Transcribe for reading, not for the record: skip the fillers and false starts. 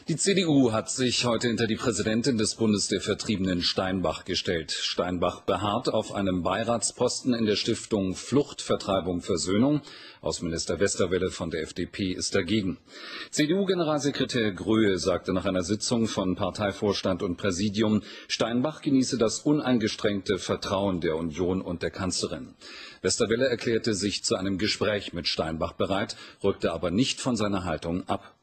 Die CDU hat sich heute hinter die Präsidentin des Bundes der Vertriebenen Steinbach gestellt. Steinbach beharrt auf einem Beiratsposten in der Stiftung Flucht, Vertreibung, Versöhnung. Außenminister Westerwelle von der FDP ist dagegen. CDU-Generalsekretär Gröhe sagte nach einer Sitzung von Parteivorstand und Präsidium, Steinbach genieße das uneingeschränkte Vertrauen der Union und der Kanzlerin. Westerwelle erklärte sich zu einem Gespräch mit Steinbach bereit, rückte aber nicht von seiner Haltung ab.